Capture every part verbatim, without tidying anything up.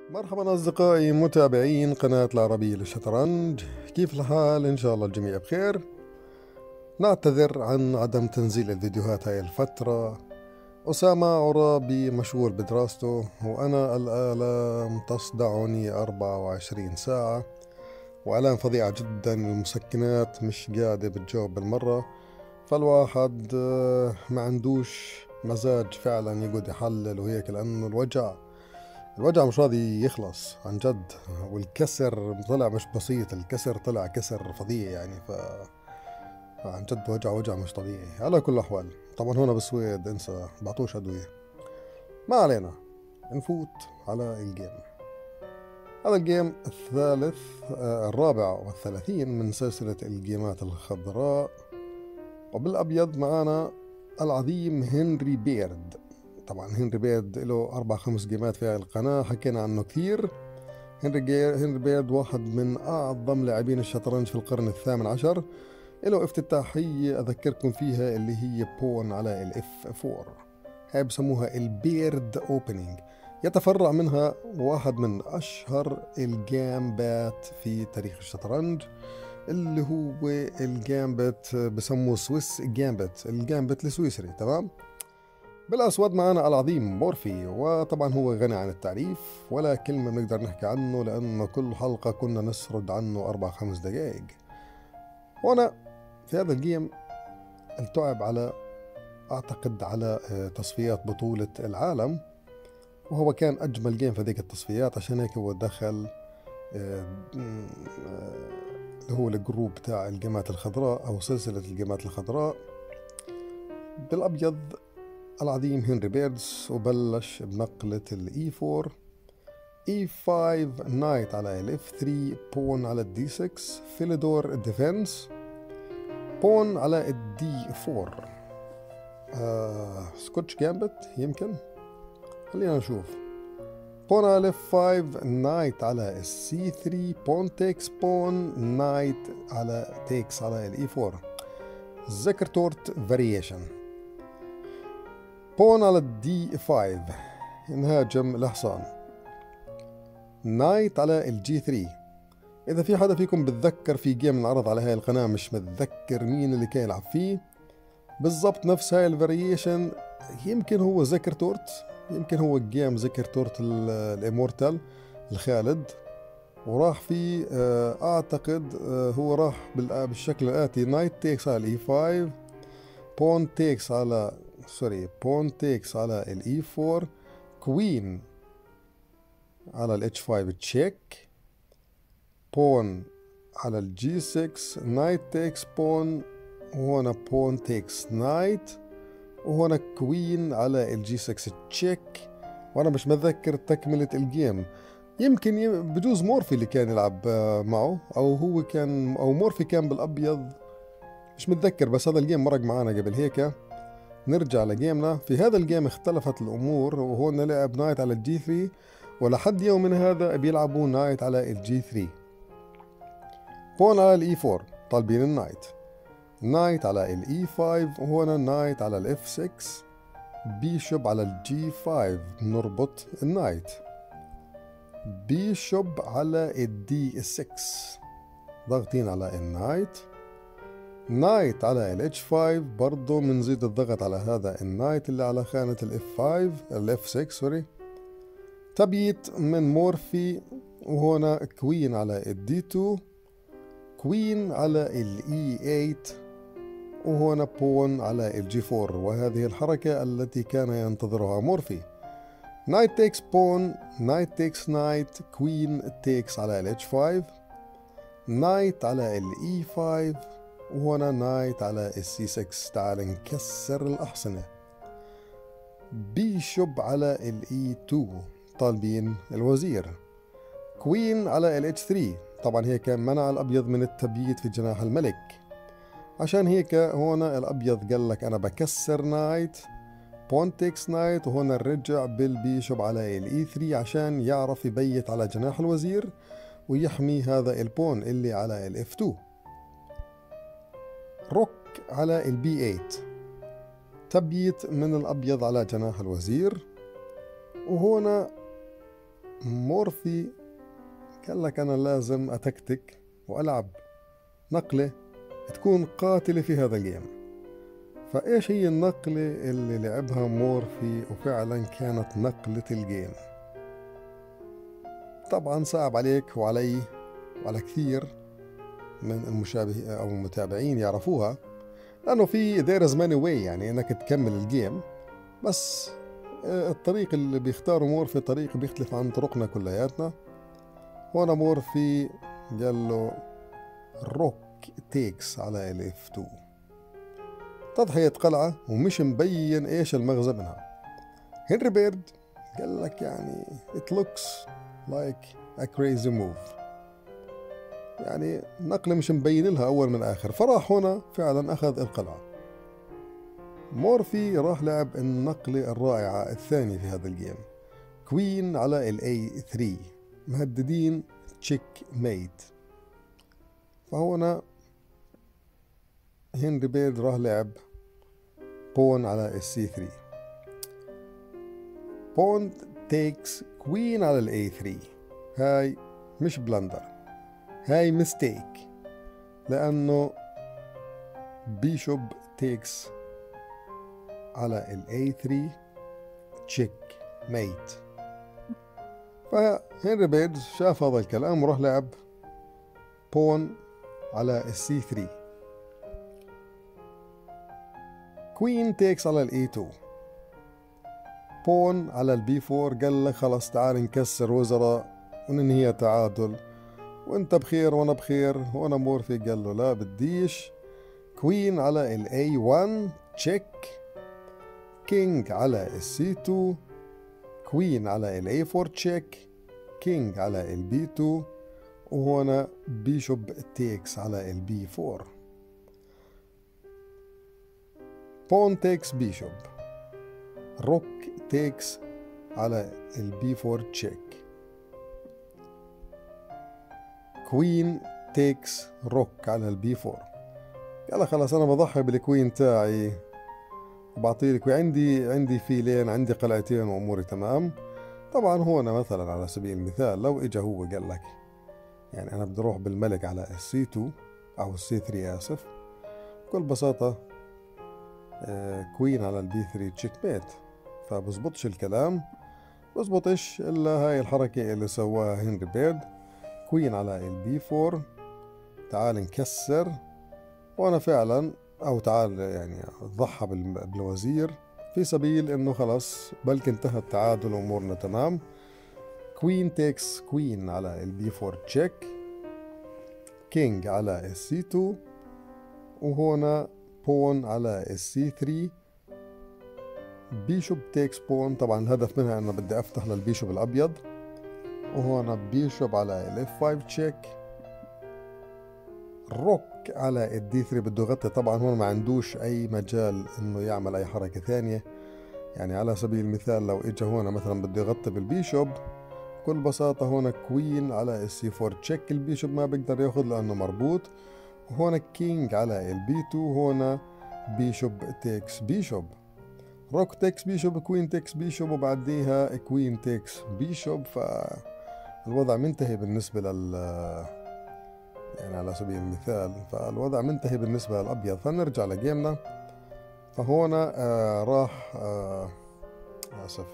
مرحبا أصدقائي متابعين قناة العربية للشطرنج، كيف الحال؟ إن شاء الله الجميع بخير. نعتذر عن عدم تنزيل الفيديوهات هاي الفترة. أسامة عرابي مشغول بدراسته، وأنا الآلام تصدعني أربعة وعشرين ساعة، وآلام فظيعة جدا. المسكنات مش قاعدة بتجاوب بالمرة، فالواحد ما عندوش مزاج فعلا يقعد يحلل وهيك، لأنه الوجع الوجع مش راضي يخلص عن جد. والكسر طلع مش بسيط، الكسر طلع كسر فظيع يعني. ف عن جد وجع وجع مش طبيعي. على كل الأحوال طبعا هنا بالسويد انسى، بعطوش أدوية. ما علينا، نفوت على الجيم. هذا الجيم الثالث آه الرابع والثلاثين من سلسلة الجيمات الخضراء، وبالأبيض معانا العظيم هنري بيرد. طبعا هنري بيرد له أربع خمس جيمات في هذه القناة، حكينا عنه كثير. هنري, هنري بيرد واحد من أعظم لاعبين الشطرنج في القرن الثامن عشر. له افتتاحية أذكركم فيها اللي هي بون على الاف أربعة، هاي بسموها البيرد اوبننج. يتفرع منها واحد من أشهر الجامبات في تاريخ الشطرنج، اللي هو الجامبت بسموه سويس جامبت، الجامبت السويسري. تمام. بالأسود معنا العظيم مورفي، وطبعا هو غني عن التعريف، ولا كلمة بنقدر نحكي عنه لأنه كل حلقة كنا نسرد عنه أربع خمس دقائق. وأنا في هذا الجيم التعب على أعتقد على تصفيات بطولة العالم، وهو كان أجمل جيم في ذيك التصفيات، عشان هيك هو دخل اللي هو الجروب تاع الجيمات الخضراء أو سلسلة الجيمات الخضراء. بالأبيض العظيم هنري بيردز، وبلش بنقلة الإي أربعة، إي خمسة نايت على الإف ثلاثة، بون على الدي ستة، فيليدور ديفنس، بون على الدي أربعة، آه، سكوتش جامبت يمكن، خلينا نشوف. بون على اف خمسة، نايت على السي ثلاثة، بون تيكس بون، نايت على تيكس على الإي أربعة، زكرتورت فاريشن، بون على الدي خمسة، نهاجم الحصان، نايت على الجي ثلاثة. إذا في حدا فيكم بتذكر في جيم انعرض على هاي القناة مش متذكر مين اللي كان يلعب فيه بالضبط نفس هاي الفاريشن، يمكن هو زكرتورت، يمكن هو الجيم زكرتورت الامورتال الخالد، وراح فيه أعتقد هو راح بالشكل الآتي: نايت تيكس على الإي خمسة، بون تيكس على سوري بون تيكس على الإي أربعة، كوين على الاتش خمسة تشيك، بون على الجي ستة، نايت تيكس بون، وهنا بون تيكس نايت، وهنا كوين على الجي ستة تشيك. وانا مش متذكر تكملة الجيم، يمكن بجوز مورفي اللي كان يلعب معه، او هو كان، او مورفي كان بالابيض، مش متذكر. بس هذا الجيم مرق معانا قبل هيك. نرجع لجيمنا. في هذا الجيم اختلفت الامور، وهون لعب نايت على الجي ثلاثة، ولحد يومنا هذا بيلعبوا نايت على الجي ثلاثة. بون على الاي أربعة طالبين النايت، نايت على الاي خمسة، وهنا نايت على الاف ستة، بيشوب على الجي خمسة نربط النايت، بيشوب على الدي ستة ضاغطين على النايت، نايت على الاتش خمسة برضو منزيد الضغط على هذا النايت اللي على خانة الاف خمسة الاف ستة سوري. تبييت من مورفي، وهنا كوين على الدي اثنين، كوين على الاي ثمانية، وهنا بون على الجي أربعة، وهذه الحركة التي كان ينتظرها مورفي. نايت تيكس بون، نايت تيكس نايت، كوين تيكس على الاتش خمسة، نايت على الاي خمسة، وهنا نايت على السي ستة. تعال نكسر الأحصنة. بيشوب على الاي اثنين طالبين الوزير، كوين على الاتش ثلاثة. طبعا هيك منع الأبيض من التبييت في جناح الملك، عشان هيك هنا الأبيض قال لك أنا بكسر نايت، بون تيكس نايت، وهنا رجع بالبيشوب على الاي ثلاثة عشان يعرف يبيت على جناح الوزير ويحمي هذا البون اللي على الاف اثنين. روك على البي ثمانية، تبييت من الأبيض على جناح الوزير، وهنا مورفي قال لك أنا لازم أتكتك وألعب نقلة تكون قاتلة في هذا الجيم. فإيش هي النقلة اللي لعبها مورفي وفعلا كانت نقلة الجيم؟ طبعا صعب عليك وعلي وعلى كثير من المشابه أو المتابعين يعرفوها، لأنه في there is many way يعني إنك تكمل الجيم، بس الطريق اللي بيختاره مورفي طريق بيختلف عن طرقنا كلياتنا. هنا مورفي قال له روك تيكس على ال إف تو، تضحية قلعة ومش مبين إيش المغزى منها. هنري بيرد قال لك يعني it looks like a crazy move، يعني نقلة مش مبين لها أول من آخر، فراح هنا فعلا أخذ القلعة. مورفي راح لعب النقلة الرائعة الثانية في هذا الجيم، كوين على ال إيه ثري، مهددين تشيك ميت. فهنا هنري بيرد راح لعب بون على ال سي ثري، بون تيكس كوين على ال إيه ثري. هاي مش بلندر، هاي ميستيك، لأنه بيشوب تيكس على ال إيه ثري تشيك ميت. فهنري بيرد شاف هذا الكلام وراح لعب بون على ال سي ثري، كوين تيكس على ال إيه تو، بون على البي فور. قال لك خلاص تعال نكسر وزراء وننهي تعادل، وانت بخير وانا بخير. وانا مورفي قال له لا بديش، كوين على ال إيه ون تشيك، كينج على ال سي تو، كوين على ال إيه فور تشيك، كينج على ال بي تو، وهنا بيشوب تيكس على ال بي فور. بون تيكس بيشوب، روك تيكس على ال بي فور تشيك، كوين تيكس روك على البي فور. قال خلاص انا بضحي بالكوين تاعي وبعطيلك، وعندي عندي فيلين، عندي قلعتين واموري تمام. طبعا هنا مثلا على سبيل المثال لو اجى هو قال لك يعني انا بدي اروح بالملك على السي تو او السي ثري اسف، بكل بساطة آه كوين على البي ثري تشيك ميت، فبزبطش الكلام، بزبطش الا هاي الحركة اللي سواها هنري بيرد، كوين على البي فور، تعال نكسر. وانا فعلا او تعال يعني ضحى بالوزير في سبيل انه خلاص بلكي انتهى التعادل وامورنا تمام. كوين تيكس كوين على البي فور تشيك، كينج على السي تو، وهنا بون على السي ثري، بيشوب تيكس بون. طبعا الهدف منها انه بدي افتح للبيشوب الابيض، وهنا بيشوب على ال إف فايف تشيك، روك على الدي ثري بده يغطي. طبعا هون ما عندوش اي مجال انه يعمل اي حركة ثانية، يعني على سبيل المثال لو اجى هون مثلا بده يغطي بالبيشوب بكل بساطة هون كوين على السي فور تشيك، البيشوب ما بيقدر ياخذ لانه مربوط، وهون كينج على البي تو، هون بيشوب تيكس بيشوب، روك تيكس بيشوب، كوين تيكس بيشوب، وبعديها كوين تيكس بيشوب. فالوضع منتهي بالنسبة لل يعني على سبيل المثال، فالوضع منتهي بالنسبة للأبيض. فنرجع لجيمنا. فهنا آه راح آه آسف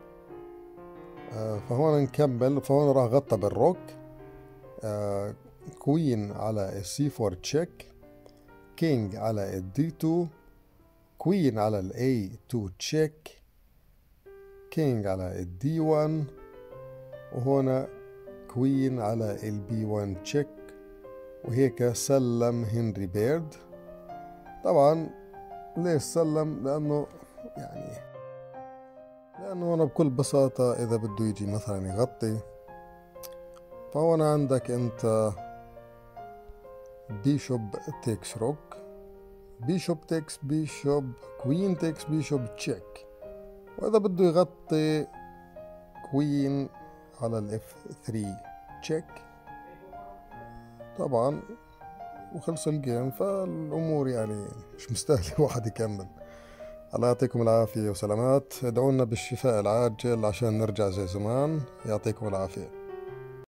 آه فهنا نكمل. فهنا راح غطى بالروك، آه كوين على السي فور تشيك، كينج على الدي تو، كوين على الاي تو تشيك، كينج على الدي ون، وهنا كوين على البي ون تشيك. وهيك سلم هنري بيرد. طبعا ليش سلم؟ لأنه يعني لأنه هنا بكل بساطة إذا بده يجي مثلا يغطي، فهنا عندك أنت بيشوب تيكس روك، بيشوب تيكس بيشوب، كوين تيكس بيشوب تشيك. وإذا بده يغطي كوين على الإف ثري تشيك طبعا، وخلص الجيم. فالأمور يعني مش مستاهلة واحد يكمل. الله يعطيكم العافية وسلامات. ادعونا بالشفاء العاجل عشان نرجع زي زمان. يعطيكم العافية.